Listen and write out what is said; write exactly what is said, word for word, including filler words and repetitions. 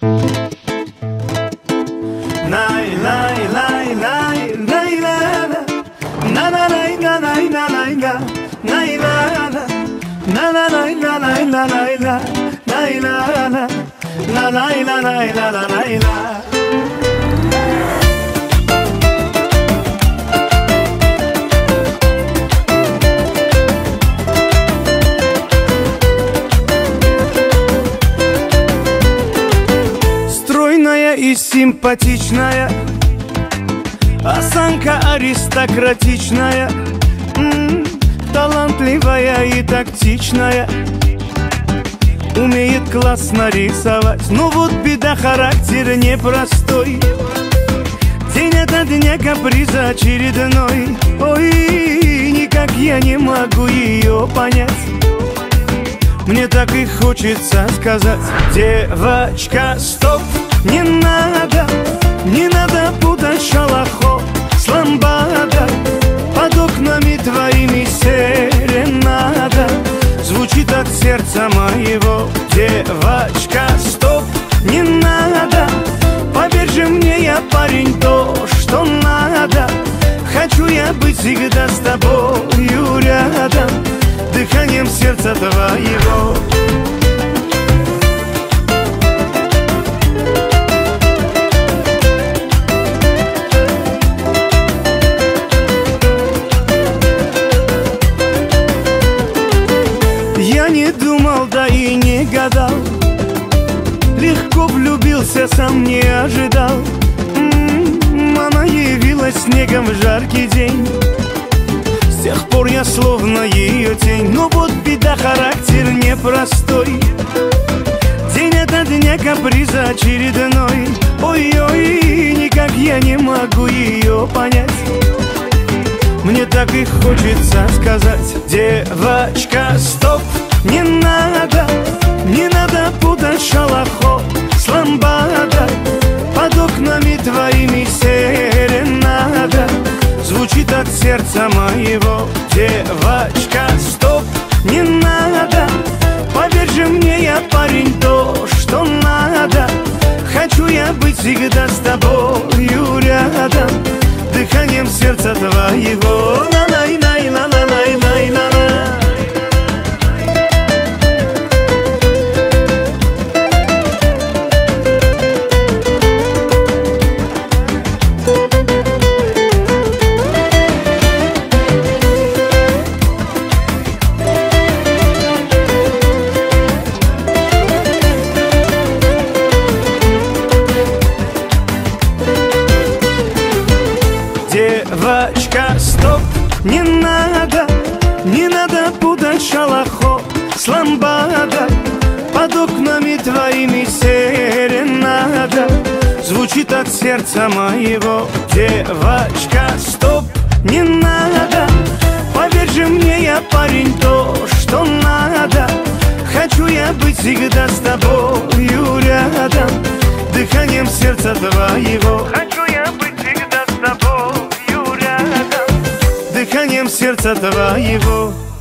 Стройная и симпатичная, осанка аристократичная, м-м, талантливая и тактичная, умеет классно рисовать. Но вот беда, характер непростой, день ото дня каприза очередной. Ой, никак я не могу ее понять. Мне так и хочется сказать: девочка, стоп, не надо, не надо путать шалахо с ламбадой. Под окнами твоими серенада звучит от сердца моего. Девочка, стоп, не надо, поверь же мне, я парень, то, что надо. Хочу я быть всегда с тобою рядом, дыханием сердца твоего. Я не думал, да и не гадал, легко влюбился, сам не ожидал. М-м-м, она явилась снегом в жаркий день, с тех пор я словно ее тень. Но вот беда, характер непростой, день ото дня каприза очередной. Ой-ой, никак я не могу ее понять. Мне так и хочется сказать: девочка, стоп, не надо, не надо путать шалахо с ламбадой. Под окнами твоими серенада звучит от сердца моего. Девочка, стоп, не надо, поверь же мне, я парень, то, что надо. Хочу я быть всегда с тобою рядом, дыханием сердца твоего. На-на-на-на-на-на-на-на-на. Девочка, стоп, не надо, не надо путать шалахо с ламбадой. Под окнами твоими серенада звучит от сердца моего. Девочка, стоп, не надо, поверь же мне, я парень, то, что надо. Хочу я быть всегда с тобою рядом, дыханием сердца твоего. Хочу я быть всегда с тобою рядом, дыханием сердца твоего.